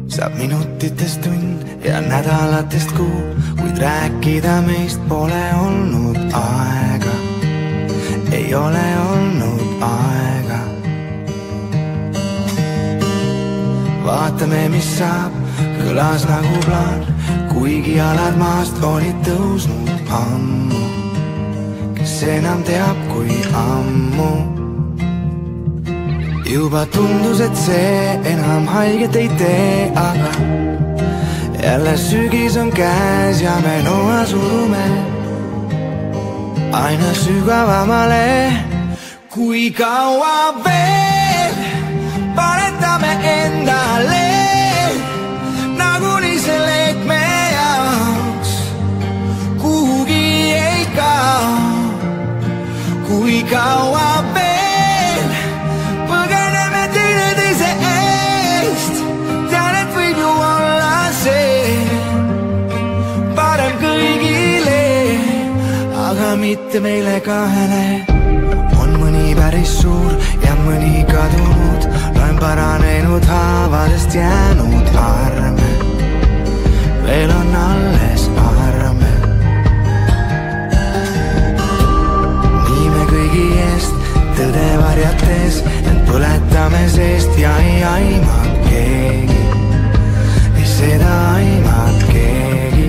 saab minutitest tund ja nädalatest kuu, kuid rääkida meist pole olnud aega, ei ole olnud aega. vaatame, mis saab, kõlas nagu plaan, kuigi jalad maast olid tõusnud ammu. kes enam teab, kui ammu. juba tundus, et see enam haiget ei tee, aga jälle sügis on käes ja me noa surume aina sügavamale. kui kaua veel valetame endale, nagunii see leek me jaoks kuhugi ei kao. kui kaua veel põgeneme teineteise eest, tean, et võib ju olla see parem kõigile, aga mitte meile kahele. on mõni päris suur ja mõni kadunud, loen paranenud haavadest jäänud arme, veel on alles arme. nii me kõigi eest tõde varjates end põletame seest ja ei aima keegi, ei seda aima keegi.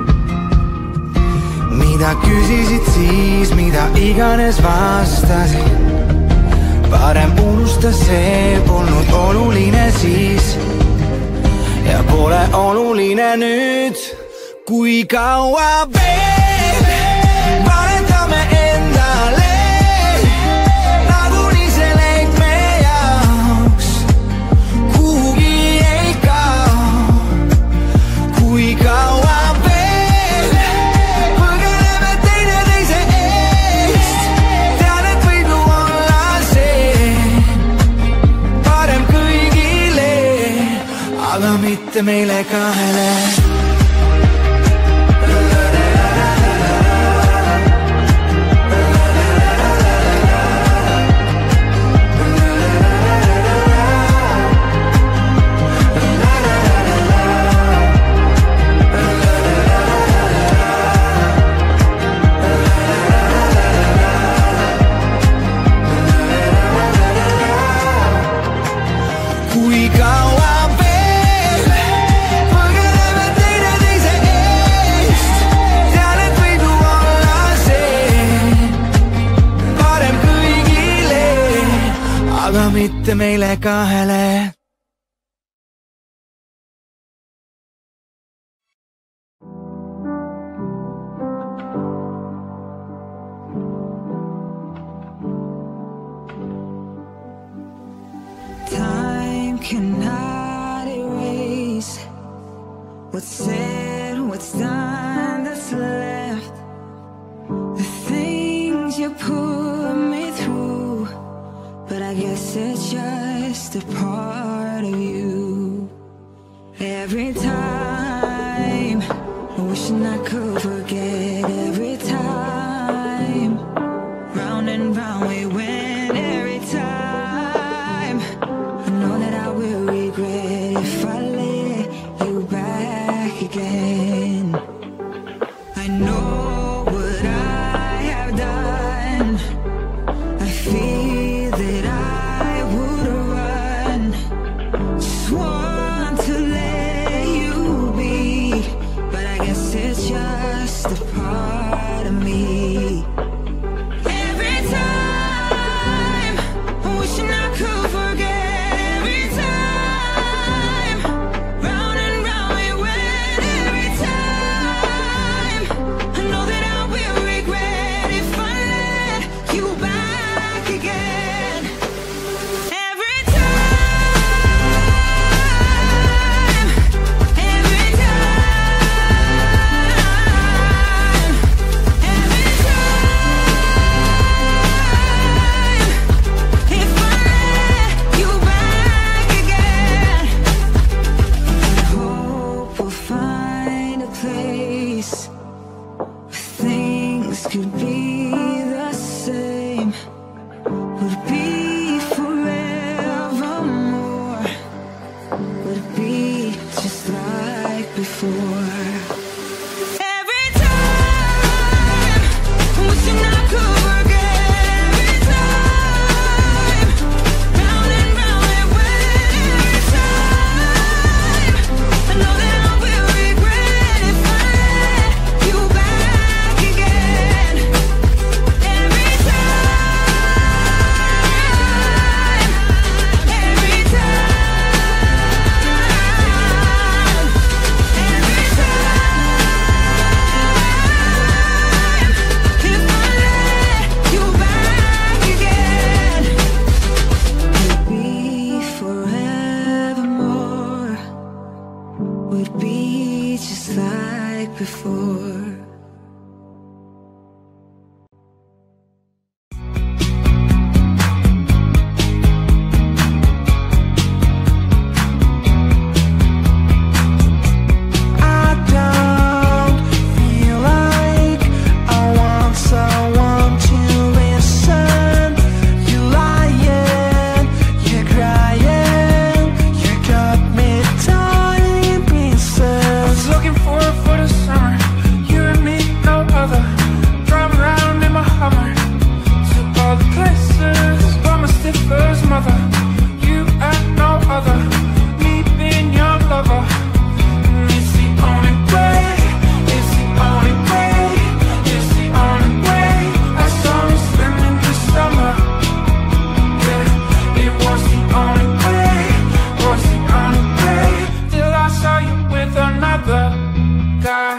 mida küsisid siis, mida iganes vastasid, parem unusta, see polnud oluline siis ja pole oluline nüüd. kui kaua veel valetame endale, nagunii see leek me jaoks kuhugi ei kao. kui kaua veel põgeneme teineteise eest, tean, et võib ju olla see parem kõigile, aga mitte meile kahele. kui kaua veel põgeneme teineteise eest, tean, et võib ju olla see parem kõigile, aga mitte meile kahele. Cannot erase what's said, what's done, that's left. The things you put me through, but I guess it's just a part of you. Every time wishing I could forget, every time round and round we went, every time I know that I will regret if I let you back again. I know what I have done, I fear that I would run, just want to let you be, but I guess it's just a before. Every time I'm wishing I could forget. Every time round and round it went. Every time I know that I will regret if I let you back again. Every time, every time, every time, if I let you back again, would be forevermore, would be just like before. I don't feel like I want someone to listen. You're lying, you're crying, you got me torn in pieces. Looking forward for the summer, you and me, no other. Drive around in my Hummer to all the places. By my stiff first mother, you and no other. Me being your lover, it's the only way. It's the only way. It's the only way. I saw me spending the summer. Yeah, it was the only way. Was the only way till I saw you with another guy.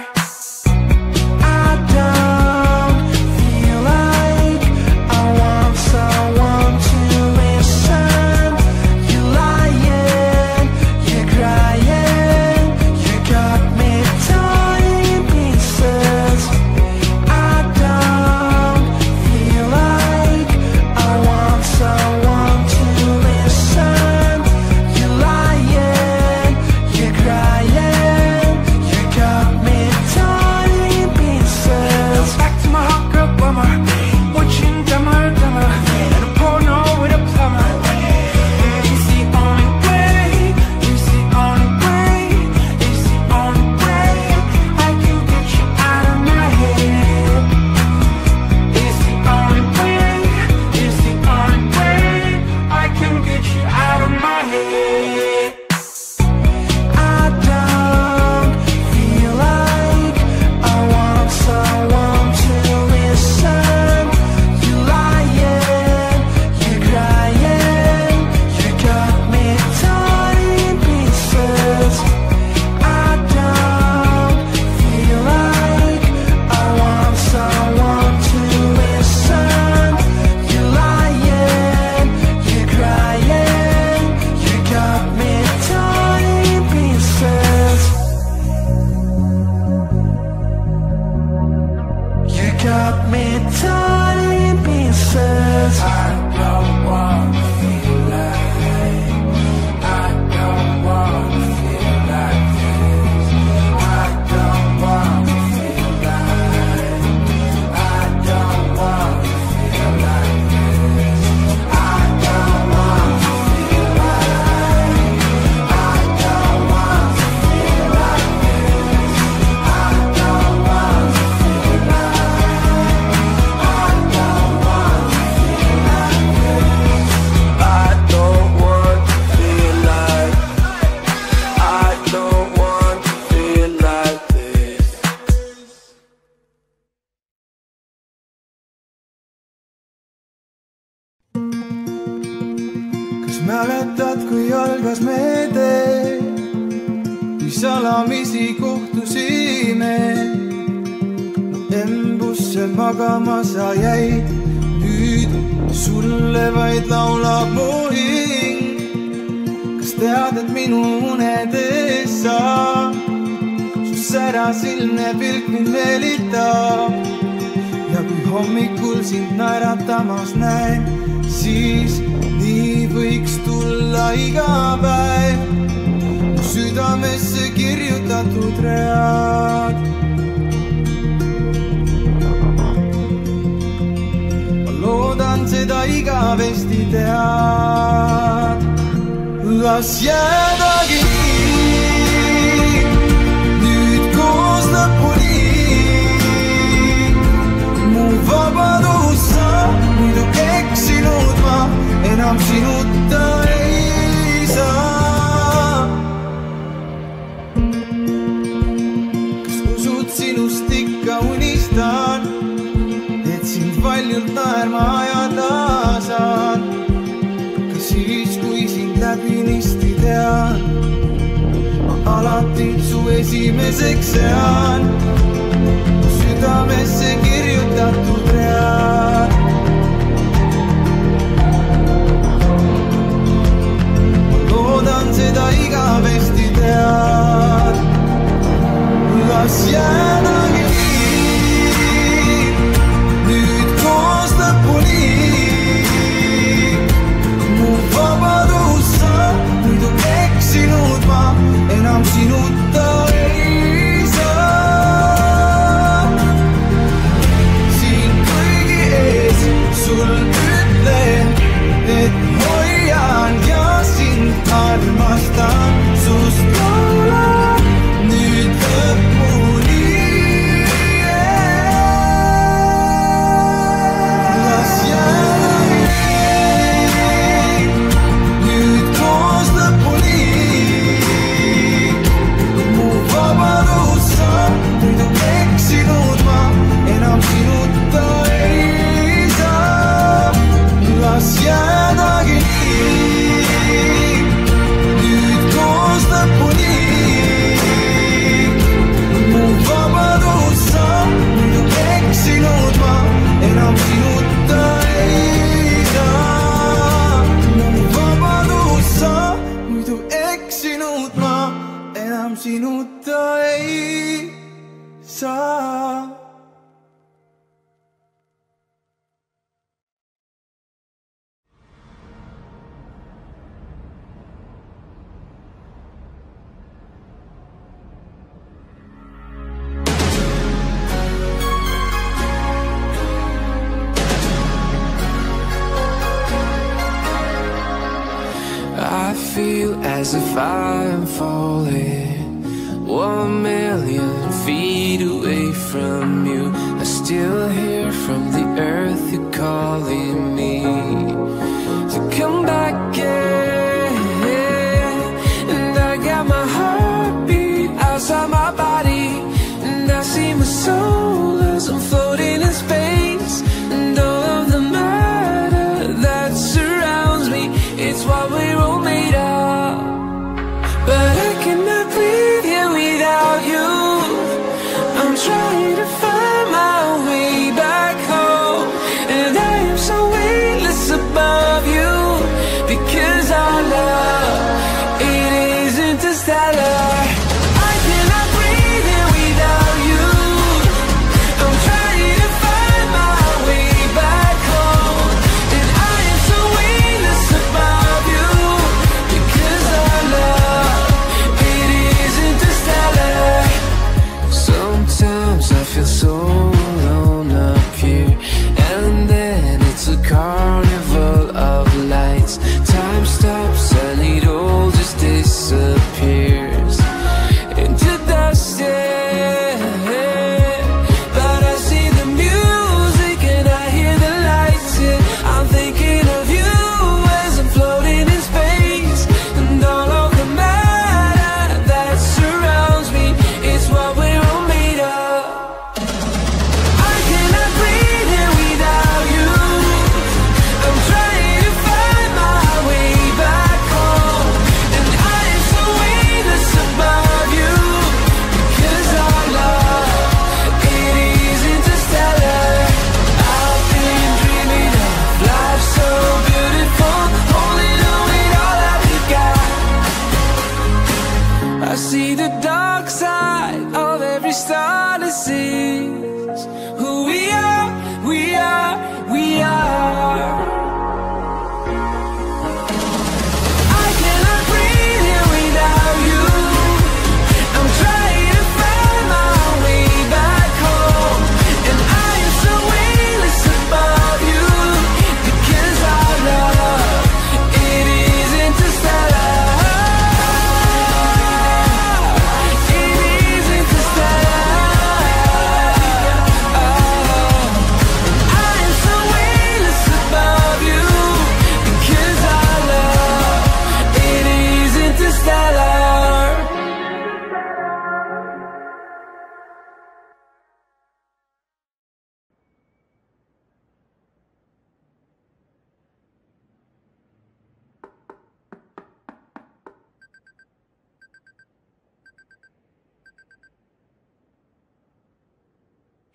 I don't feel like I want someone to listen. You're lying, you're crying, you got me torn in pieces. I don't feel like I want someone to listen. You're lying, you're crying, you got me torn in pieces. Back to my hot girl bummer, watching dumber, dumber, and a porno with a plumber. It's the only way. It's the only way. It's the only way I can get you out of my head. It's the only way. It's the only way I can get you out of my head. I don't feel like I want someone to listen. You're lying, you're crying, you got me torn in pieces. I don't feel like I want someone to listen. You're lying, you're crying, you got me torn in pieces. You got me torn in pieces. I don't wanna feel like, I don't wanna feel like this. I don't wanna feel like, I don't wanna feel like this. I don't wanna feel like, I don't wanna feel like this. I don't wanna feel like, I don't wanna feel like this. I don't want to feel like, I don't want to feel like this. kas mäletad, kui algas meie tee, kui salamisi kohtusime? embusse magama sa jäid, nüüd sulle vaid laulab mu hing. kas tead, et minu unedes sa, su särasilmne pilk mind meelitab? ja kui hommikul sind naeratamas näen, siis nii võiks tulla iga päev. mu südamesse kirjutatud read. ma loodan seda igavesti tead. las jäädagi nii, enam sinuta ei saa. Kas usud sinust ikka unistan, et sind valjult naerma ajada saan? Ka siis, kui sind läbinisti tean, ma alati su esimeseks sean südamesse kirjutatud read. Ma loodan seda igavesti tead. Las jäädagi nii, nüüd koos lõpuni. Mu vabadus sa, muidu eksinud ma enam sinuta ei saa. Siin kõigi ees sul ütlen, et hoian ja sind armastan, sust laulan nüüd lõpuni. Las jäädagi nüüd koos lõpuni. Mu vabadus sa, muidu eksinud ma enam sinuta ei saa. Las jäädagi nüüd koos lõpuni. Mu vabadus sa, muidu eksinud ma enam sinuta ei saa. Mu vabadus sa, muidu eksinud ma enam sinuta ei saa. I feel as if I'm falling 1,000,000 feet away from you. I still hear from the earth you're calling me to come back again. And I got my heartbeat outside my body, and I see my soul as I'm floating in space. And all of the matter that surrounds me, it's what we're all made of. But I cannot breathe here without you. I'm trying to find my way back home, and I am so weightless above you, because our love, it is interstellar. I cannot breathe here without you. I'm trying to find my way back home, and I am so weightless above you, because our love, it is interstellar. Sometimes I feel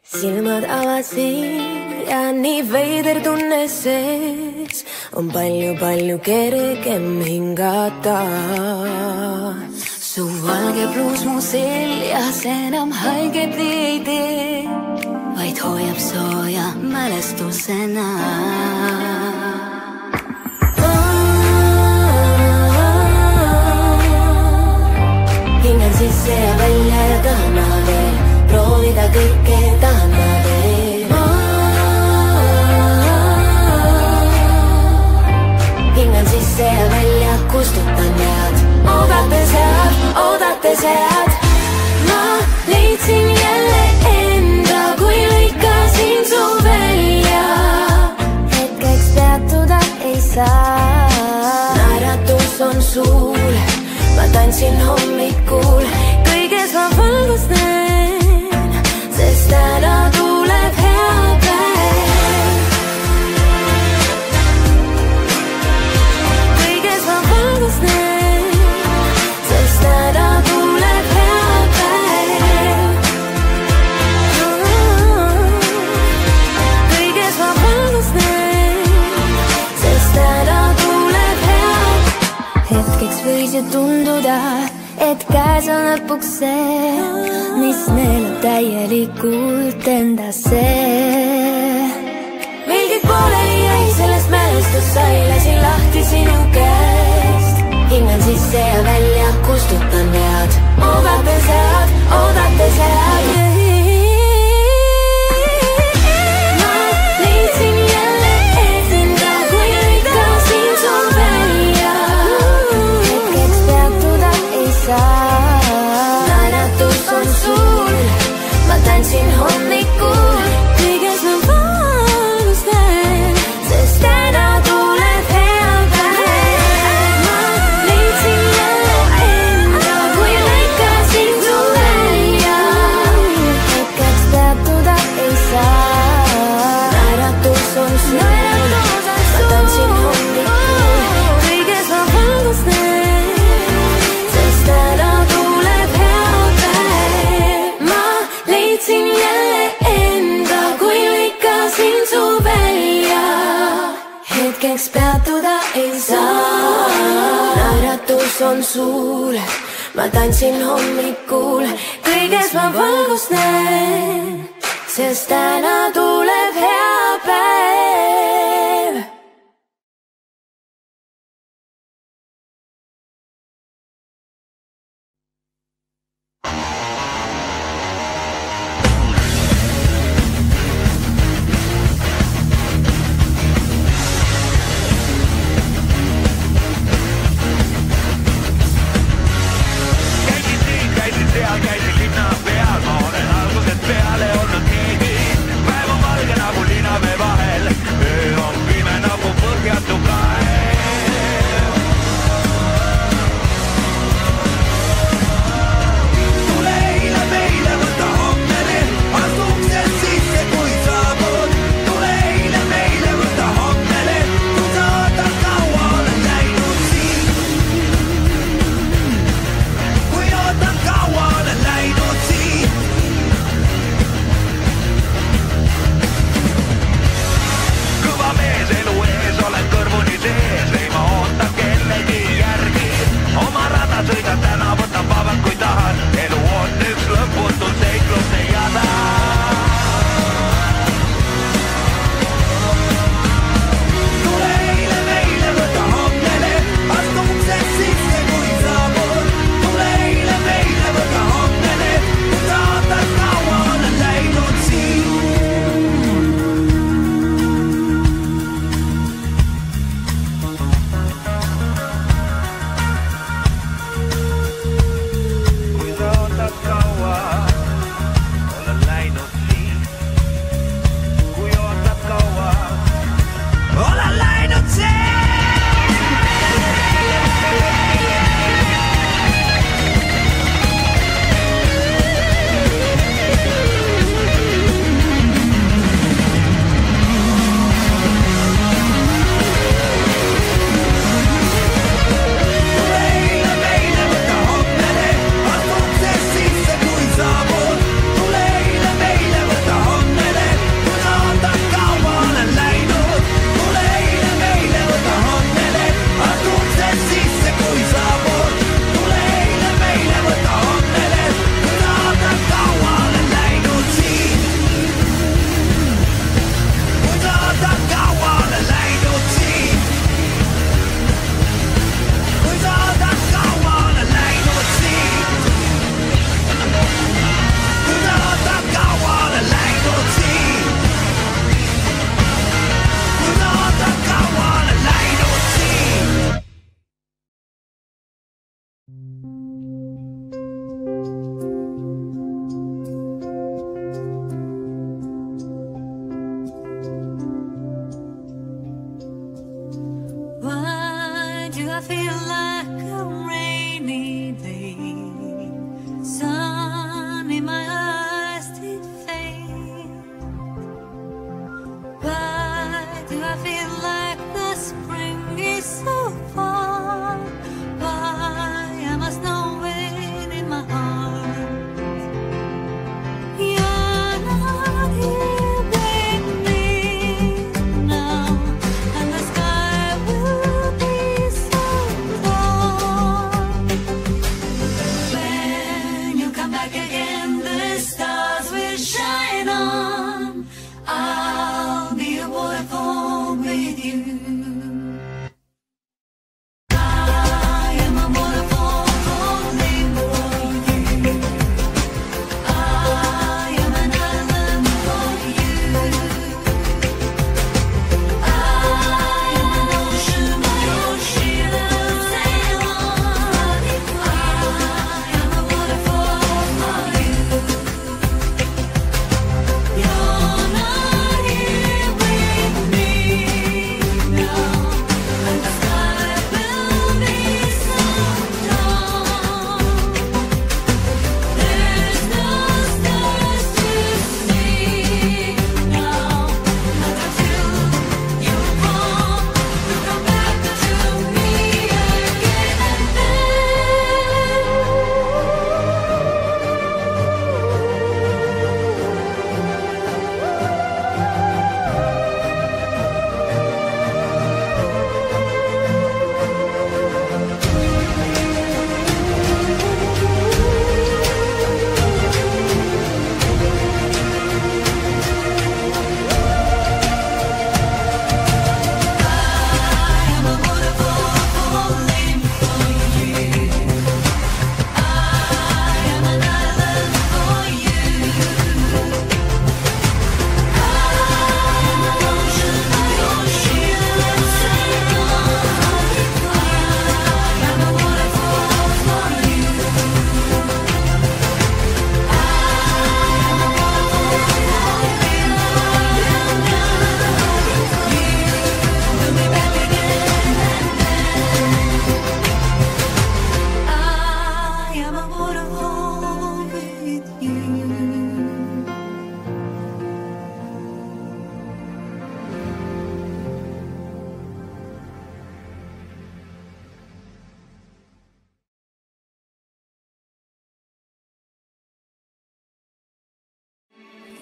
Silmad avasin ja nii veider tunne sees on palju kergem hingata. Su valge pluus mu seljas enam haiget ei tee, vaid hoiab sooja mälestusena. Hingan sisse ja välja ja tahan ma veel proovida kõike, tahan ma veel. Hingan sisse ja välja, kustutan jääd. Oodates jääd. Ma leidsin jälle enda, kui lõikasin su välja. Hetkeks peatuda ei saa. Naeratus on suur, ma tantsin hommikul. Kõiges ma valgust näen, sest täna tuleb hea päev. Kõiges ma valgust näen, sest täna tuleb hea päev. Kõiges ma valgust näen, sest täna tuleb hea. Hetkeks võis ju tunduda, et käes on lõpuks see, mis neelab täielikult endasse. Milgid pooleli jäi, sellest mälestus sai, lasin lahti sinu käest. Hingan sisse ja välja, kustutan jääd. Oodates jääd. Ma leidsin jälle enda, kui lõikasin su välja. Hetkeks peatuda ei saa. Naeratus on suur, ma tantsin hommikul. Kõiges ma valgust näen, sest täna tuleb hea päev. Ma leidsin jälle enda, kui lõikasin su välja. Hetkeks peatuda ei saa. Naeratus on suur, ma tantsin hommikul. Kõiges ma valgust näen, sest täna tuleb hea päev. Ma leidsin jälle enda, kui lõikasin su välja. Hetkeks peatuda ei saa. Naeratus on suur, ma tantsin hommikul. Kõiges ma valgust näen, sest täna tuleb hea päev. Käisin seal, käisin linna peal, ma olen algusest peale olnud nii. Päev on valge nagu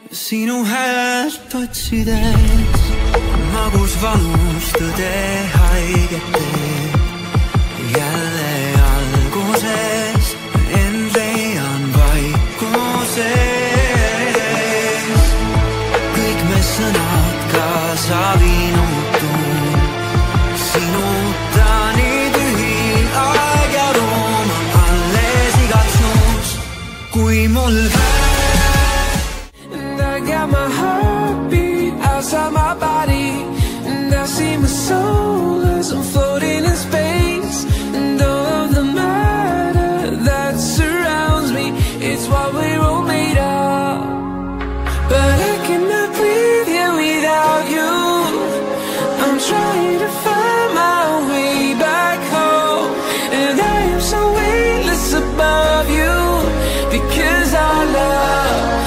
sinu häält otsides, magus valus tõde haiget teeb. Jälle alguses, end leian vaikuses. Kõik me sõnad kaasa viinutun, sinuta nii tühi aeg ja ruum on alles igatsus, kui mul And I got my heartbeat outside my body, and I see my soul as I'm floating in space. And all of the matter that surrounds me, it's what we're all made of. But I cannot breathe here without you. I'm trying to find my way back home, and I am so weightless above you, because I love you.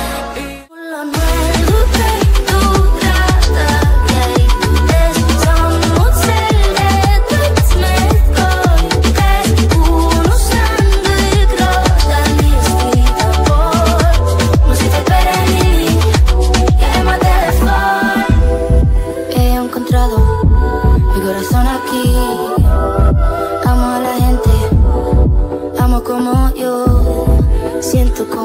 Como yo siento